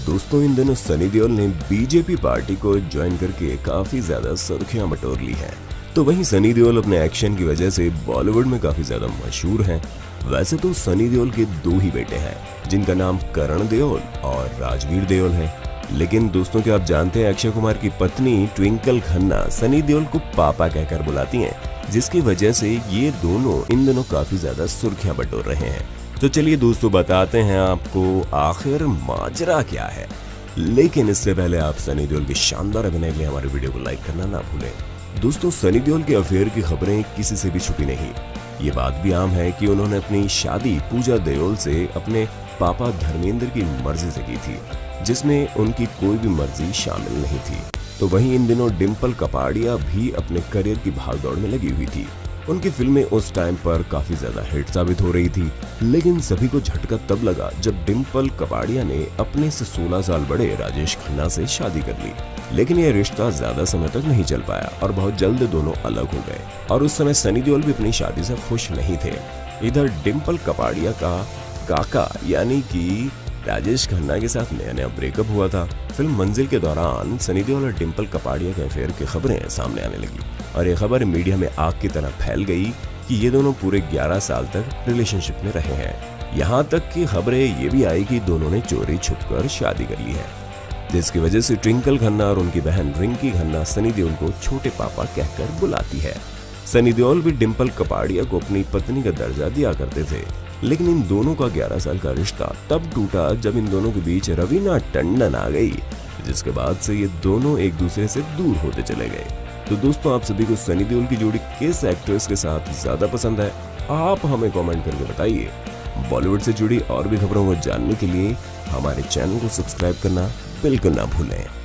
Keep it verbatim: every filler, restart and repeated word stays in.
दोस्तों इन दिनों सनी देओल ने बीजेपी पार्टी को ज्वाइन करके काफी ज्यादा सुर्खियां बटोर ली हैं। तो वहीं सनी देओल अपने एक्शन की वजह से बॉलीवुड में काफी ज्यादा मशहूर हैं। वैसे तो सनी देओल के दो ही बेटे हैं जिनका नाम करण देओल और राजवीर देओल है। लेकिन दोस्तों क्या आप जानते हैं अक्षय कुमार की पत्नी ट्विंकल खन्ना सनी देओल को पापा कहकर बुलाती हैं, जिसकी वजह से ये दोनों इन दिनों काफी ज्यादा सुर्खियां बटोर रहे हैं। तो चलिए दोस्तों बताते हैं आपको आखिर माजरा क्या है। लेकिन इससे पहले आप सनी देओल के शानदार अभिनय के लिए हमारे वीडियो को लाइक करना ना भूलें। दोस्तों सनी देओल के अफेयर की खबरें किसी से भी छुपी नहीं। ये बात भी आम है कि उन्होंने अपनी शादी पूजा देओल से अपने पापा धर्मेंद्र की मर्जी से की थी, जिसमें उनकी कोई भी मर्जी शामिल नहीं थी। तो वहीं इन दिनों डिम्पल कपाड़िया भी अपने करियर की भागदौड़ में लगी हुई थी। उनकी फिल्में उस टाइम पर काफी ज्यादा हिट साबित हो रही थी, लेकिन सभी को झटका तब लगा जब डिम्पल कपाड़िया ने अपने से सोलह साल बड़े राजेश खन्ना से शादी कर ली। लेकिन यह रिश्ता ज्यादा समय तक नहीं चल पाया और बहुत जल्द दोनों अलग हो गए और उस समय सनी देओल भी अपनी शादी से खुश नहीं थे। इधर डिम्पल कपाड़िया का काका यानी कि राजेश खन्ना के साथ नया नया ब्रेकअप हुआ था। फिल्म मंजिल के दौरान सनी देओल और डिम्पल कपाड़िया के अफेयर की खबरें सामने आने लगी और ये खबर मीडिया में आग की तरह फैल गई कि ये दोनों पूरे ग्यारह साल तक रिलेशनशिप में रहे हैं। यहाँ तक कि खबरें ये भी आई कि दोनों ने चोरी छुपकर शादी कर ली है, जिसकी वजह से ट्विंकल खन्ना और उनकी बहन रिंकी खन्ना सनी देओल को छोटे पापा कहकर बुलाती है। सनी देओल भी डिम्पल कपाड़िया को अपनी पत्नी का दर्जा दिया करते थे, लेकिन इन दोनों का ग्यारह साल का रिश्ता तब टूटा जब इन दोनों के बीच रवीना टंडन आ गई, जिसके बाद से ये दोनों एक दूसरे से दूर होते चले गए। तो दोस्तों आप सभी को सनी देओल की जोड़ी किस एक्ट्रेस के साथ ज्यादा पसंद है, आप हमें कमेंट करके बताइए। बॉलीवुड से जुड़ी और भी खबरों को जानने के लिए हमारे चैनल को सब्सक्राइब करना बिल्कुल ना भूलें।